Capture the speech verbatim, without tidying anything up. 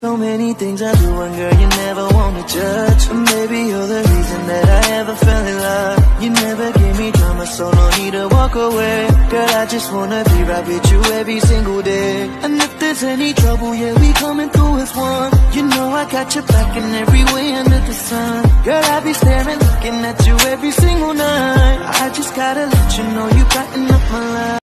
So many things I do, and girl, you never wanna judge. And baby, you're the reason that I ever fell in love. You never gave me drama, so no need to walk away. Girl, I just wanna be right with you every single day. And if there's any trouble, yeah, we coming through as one. You know I got your back in every way under the sun. Girl, I be staring, looking at you every single night. I just gotta let you know you brighten up my life.